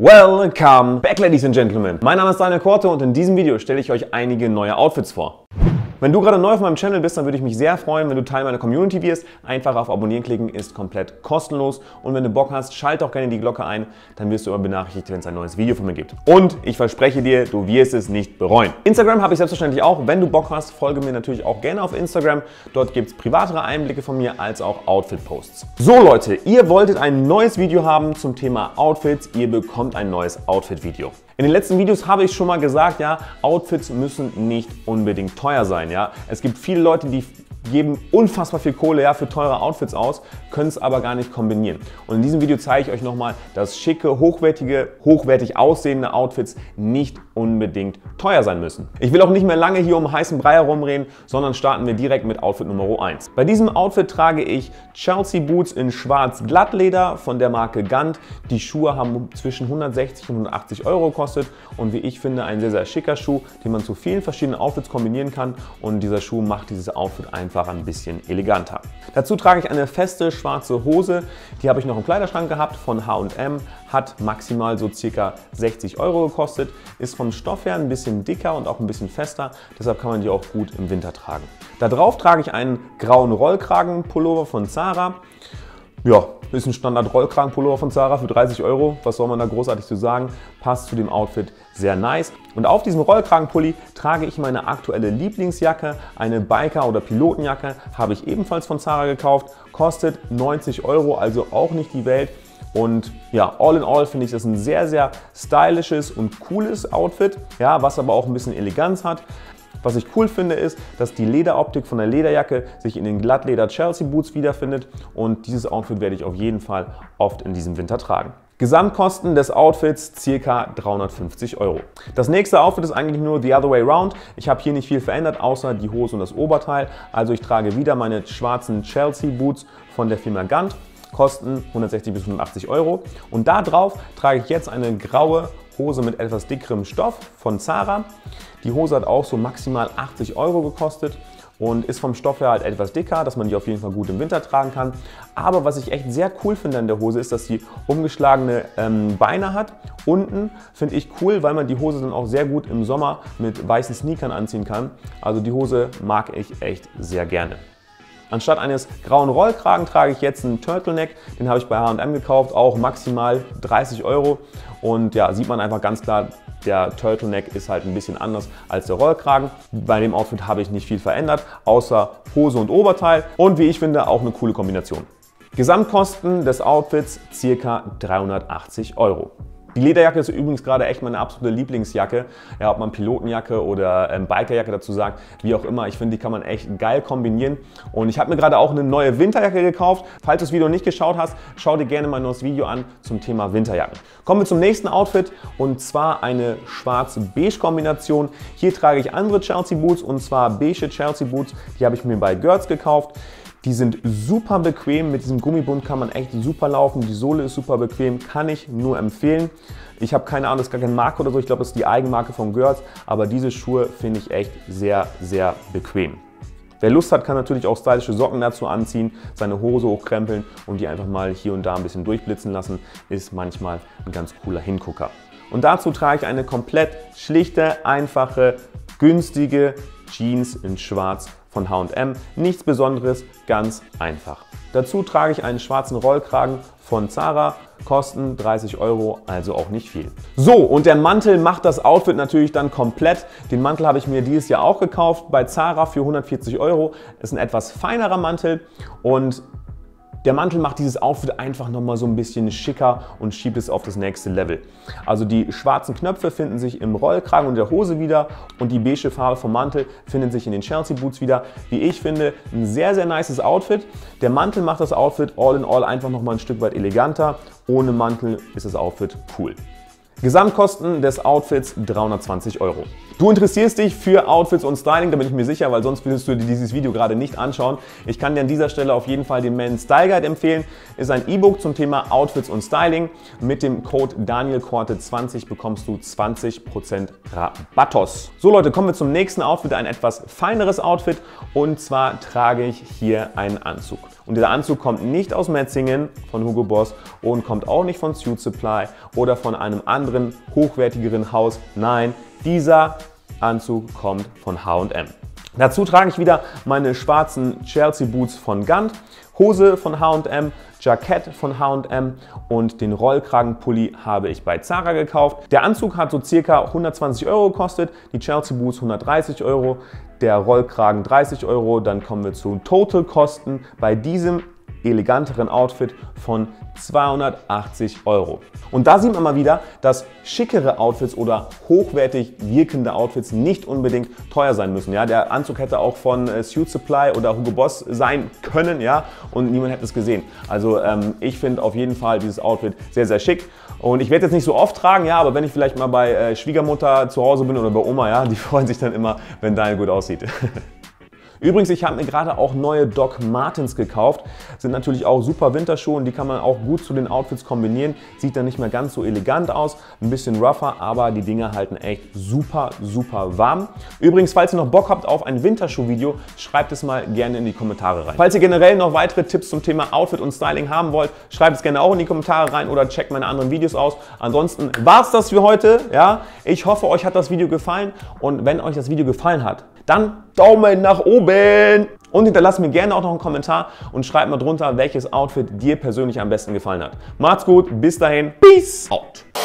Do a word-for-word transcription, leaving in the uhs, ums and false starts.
Welcome back, Ladies and Gentlemen. Mein Name ist Daniel Korte und in diesem Video stelle ich euch einige neue Outfits vor. Wenn du gerade neu auf meinem Channel bist, dann würde ich mich sehr freuen, wenn du Teil meiner Community wirst. Einfach auf Abonnieren klicken, ist komplett kostenlos. Und wenn du Bock hast, schalte auch gerne die Glocke ein, dann wirst du immer benachrichtigt, wenn es ein neues Video von mir gibt. Und ich verspreche dir, du wirst es nicht bereuen. Instagram habe ich selbstverständlich auch. Wenn du Bock hast, folge mir natürlich auch gerne auf Instagram. Dort gibt es privatere Einblicke von mir als auch Outfit-Posts. So Leute, ihr wolltet ein neues Video haben zum Thema Outfits. Ihr bekommt ein neues Outfit-Video. In den letzten Videos habe ich schon mal gesagt, ja, Outfits müssen nicht unbedingt teuer sein. Ja. Es gibt viele Leute, die geben unfassbar viel Kohle ja, für teure Outfits aus, können es aber gar nicht kombinieren. Und in diesem Video zeige ich euch nochmal, dass schicke, hochwertige, hochwertig aussehende Outfits nicht unbedingt teuer sein müssen. Ich will auch nicht mehr lange hier um heißen Brei herumreden, sondern starten wir direkt mit Outfit Nummer eins. Bei diesem Outfit trage ich Chelsea Boots in schwarz Glattleder von der Marke Gant. Die Schuhe haben zwischen hundertsechzig und hundertachtzig Euro gekostet und wie ich finde ein sehr, sehr schicker Schuh, den man zu vielen verschiedenen Outfits kombinieren kann und dieser Schuh macht dieses Outfit einfach ein bisschen eleganter. Dazu trage ich eine feste schwarze Hose, die habe ich noch im Kleiderschrank gehabt von H und M, hat maximal so circa sechzig Euro gekostet, ist vom Stoff her ein bisschen dicker und auch ein bisschen fester, deshalb kann man die auch gut im Winter tragen. Darauf trage ich einen grauen Rollkragenpullover von Zara. Ja, ist ein Standard-Rollkragenpullover von Zara für dreißig Euro. Was soll man da großartig zu sagen? Passt zu dem Outfit sehr nice. Und auf diesem Rollkragenpulli trage ich meine aktuelle Lieblingsjacke, eine Biker- oder Pilotenjacke, habe ich ebenfalls von Zara gekauft, kostet neunzig Euro, also auch nicht die Welt. Und ja, all in all finde ich das ein sehr, sehr stylisches und cooles Outfit, ja, was aber auch ein bisschen Eleganz hat. Was ich cool finde ist, dass die Lederoptik von der Lederjacke sich in den Glattleder Chelsea Boots wiederfindet und dieses Outfit werde ich auf jeden Fall oft in diesem Winter tragen. Gesamtkosten des Outfits ca. dreihundertfünfzig Euro. Das nächste Outfit ist eigentlich nur the other way round. Ich habe hier nicht viel verändert, außer die Hose und das Oberteil. Also ich trage wieder meine schwarzen Chelsea Boots von der Firma Gant. Kosten hundertsechzig bis hundertachtzig Euro. Und da drauf trage ich jetzt eine graue Hose mit etwas dickerem Stoff von Zara. Die Hose hat auch so maximal achtzig Euro gekostet und ist vom Stoff her halt etwas dicker, dass man die auf jeden Fall gut im Winter tragen kann. Aber was ich echt sehr cool finde an der Hose ist, dass sie umgeschlagene ähm, Beine hat. Unten finde ich cool, weil man die Hose dann auch sehr gut im Sommer mit weißen Sneakern anziehen kann. Also die Hose mag ich echt sehr gerne. Anstatt eines grauen Rollkragen trage ich jetzt einen Turtleneck, den habe ich bei H und M gekauft, auch maximal dreißig Euro. Und ja, sieht man einfach ganz klar, der Turtleneck ist halt ein bisschen anders als der Rollkragen. Bei dem Outfit habe ich nicht viel verändert, außer Hose und Oberteil und wie ich finde auch eine coole Kombination. Gesamtkosten des Outfits ca. dreihundertachtzig Euro. Die Lederjacke ist übrigens gerade echt meine absolute Lieblingsjacke. Ja, ob man Pilotenjacke oder ähm, Bikerjacke dazu sagt, wie auch immer. Ich finde, die kann man echt geil kombinieren. Und ich habe mir gerade auch eine neue Winterjacke gekauft. Falls du das Video nicht geschaut hast, schau dir gerne mein neues Video an zum Thema Winterjacken. Kommen wir zum nächsten Outfit und zwar eine schwarz-beige-Kombination. Hier trage ich andere Chelsea Boots und zwar beige Chelsea Boots. Die habe ich mir bei Görz gekauft. Die sind super bequem, mit diesem Gummibund kann man echt super laufen, die Sohle ist super bequem, kann ich nur empfehlen. Ich habe keine Ahnung, das ist gar keine Marke oder so, ich glaube, das ist die Eigenmarke von Görz, aber diese Schuhe finde ich echt sehr, sehr bequem. Wer Lust hat, kann natürlich auch stylische Socken dazu anziehen, seine Hose hochkrempeln und die einfach mal hier und da ein bisschen durchblitzen lassen, ist manchmal ein ganz cooler Hingucker. Und dazu trage ich eine komplett schlichte, einfache, günstige Jeans in schwarz von H und M. Nichts Besonderes, ganz einfach. Dazu trage ich einen schwarzen Rollkragen von Zara, kosten dreißig Euro, also auch nicht viel. So, und der Mantel macht das Outfit natürlich dann komplett. Den Mantel habe ich mir dieses Jahr auch gekauft bei Zara für hundertvierzig Euro. Ist ein etwas feinerer Mantel und der Mantel macht dieses Outfit einfach nochmal so ein bisschen schicker und schiebt es auf das nächste Level. Also die schwarzen Knöpfe finden sich im Rollkragen und der Hose wieder und die beige Farbe vom Mantel findet sich in den Chelsea Boots wieder. Wie ich finde, ein sehr, sehr nices Outfit. Der Mantel macht das Outfit all in all einfach nochmal ein Stück weit eleganter. Ohne Mantel ist das Outfit cool. Gesamtkosten des Outfits dreihundertzwanzig Euro. Du interessierst dich für Outfits und Styling, da bin ich mir sicher, weil sonst würdest du dir dieses Video gerade nicht anschauen. Ich kann dir an dieser Stelle auf jeden Fall den Men's Style Guide empfehlen. Ist ein E-Book zum Thema Outfits und Styling. Mit dem Code Daniel Korte zwanzig bekommst du zwanzig Prozent Rabattos. So Leute, kommen wir zum nächsten Outfit, ein etwas feineres Outfit. Und zwar trage ich hier einen Anzug. Und dieser Anzug kommt nicht aus Metzingen von Hugo Boss und kommt auch nicht von Suit Supply oder von einem anderen hochwertigeren Haus. Nein, dieser Anzug kommt von H und M. Dazu trage ich wieder meine schwarzen Chelsea Boots von Gant, Hose von H und M, Jackett von H und M und den Rollkragenpulli habe ich bei Zara gekauft. Der Anzug hat so circa hundertzwanzig Euro gekostet, die Chelsea Boots hundertdreißig Euro, der Rollkragen dreißig Euro. Dann kommen wir zu Totalkosten bei diesem eleganteren Outfit von zweihundertachtzig Euro. Und da sieht man mal wieder, dass schickere Outfits oder hochwertig wirkende Outfits nicht unbedingt teuer sein müssen. Ja, der Anzug hätte auch von äh, Suit Supply oder Hugo Boss sein können, ja, und niemand hätte es gesehen. Also ähm, ich finde auf jeden Fall dieses Outfit sehr, sehr schick. Und ich werde jetzt nicht so oft tragen, ja, aber wenn ich vielleicht mal bei äh, Schwiegermutter zu Hause bin oder bei Oma, ja, die freuen sich dann immer, wenn Daniel gut aussieht. Übrigens, ich habe mir gerade auch neue Doc Martens gekauft. Sind natürlich auch super Winterschuhe und die kann man auch gut zu den Outfits kombinieren. Sieht dann nicht mehr ganz so elegant aus, ein bisschen rougher, aber die Dinger halten echt super, super warm. Übrigens, falls ihr noch Bock habt auf ein Winterschuh-Video, schreibt es mal gerne in die Kommentare rein. Falls ihr generell noch weitere Tipps zum Thema Outfit und Styling haben wollt, schreibt es gerne auch in die Kommentare rein oder checkt meine anderen Videos aus. Ansonsten war es das für heute. Ja? Ich hoffe, euch hat das Video gefallen und wenn euch das Video gefallen hat, dann Daumen nach oben und hinterlasst mir gerne auch noch einen Kommentar und schreibt mal drunter, welches Outfit dir persönlich am besten gefallen hat. Macht's gut, bis dahin, peace out!